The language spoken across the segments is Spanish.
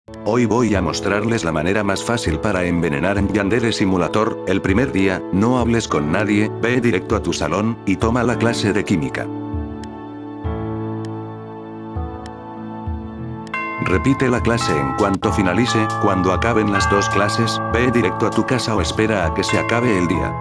Hoy voy a mostrarles la manera más fácil para envenenar en Yandere Simulator. El primer día, no hables con nadie, ve directo a tu salón, y toma la clase de química. Repite la clase en cuanto finalice. Cuando acaben las dos clases, ve directo a tu casa o espera a que se acabe el día.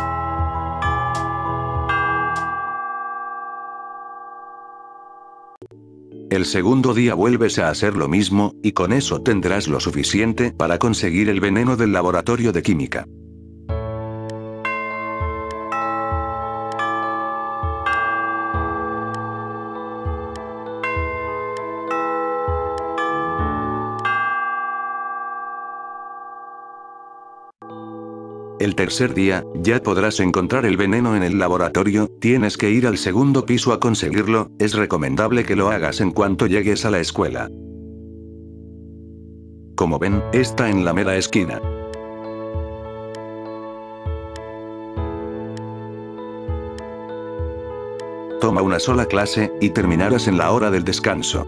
El segundo día vuelves a hacer lo mismo, y con eso tendrás lo suficiente para conseguir el veneno del laboratorio de química. El tercer día, ya podrás encontrar el veneno en el laboratorio. Tienes que ir al segundo piso a conseguirlo. Es recomendable que lo hagas en cuanto llegues a la escuela. Como ven, está en la mera esquina. Toma una sola clase, y terminarás en la hora del descanso.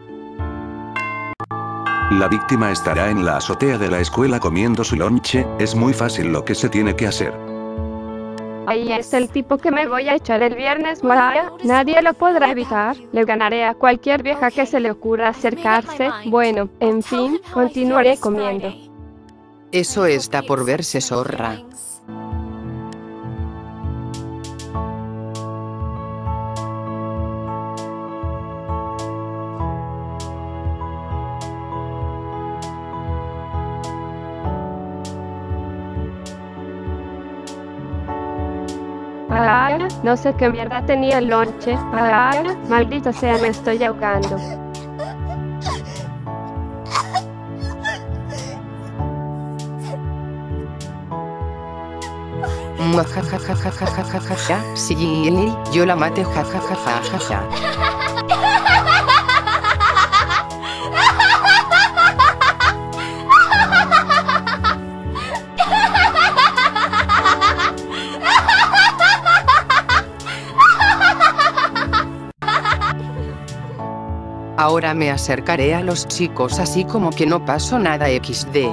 La víctima estará en la azotea de la escuela comiendo su lonche. Es muy fácil lo que se tiene que hacer. Ahí es el tipo que me voy a echar el viernes, Mariah. Nadie lo podrá evitar. Le ganaré a cualquier vieja que se le ocurra acercarse. Bueno, en fin, continuaré comiendo. Eso está por verse, zorra. No sé qué mierda tenía el lonche. Maldita sea, me estoy ahogando. Muajajajajajajaja. Sí, yo la maté, jajajajajaja. Ahora me acercaré a los chicos así como que no pasó nada XD.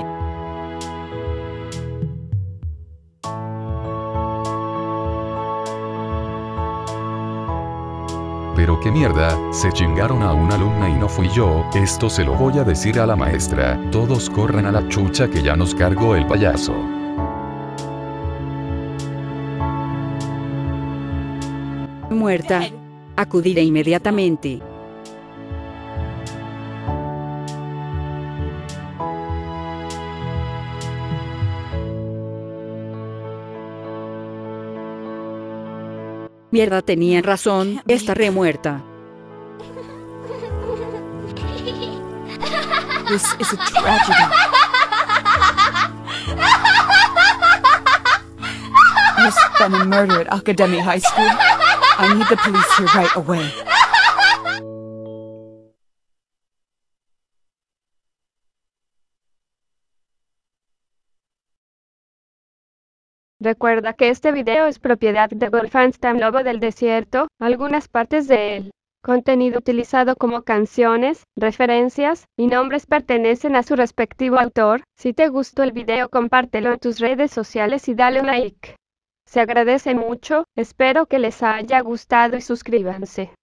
Pero qué mierda, se chingaron a una alumna y no fui yo. Esto se lo voy a decir a la maestra. Todos corran a la chucha que ya nos cargó el payaso. Muerta. Acudiré inmediatamente. Mierda, tenían razón, estaré muerta. This is a tragedy. There's been a murder at Academy High School. I need the police here right away. Recuerda que este video es propiedad de Wolfenstein Lobo del Desierto. Algunas partes de él, contenido utilizado como canciones, referencias y nombres pertenecen a su respectivo autor. Si te gustó el video, compártelo en tus redes sociales y dale un like. Se agradece mucho, espero que les haya gustado y suscríbanse.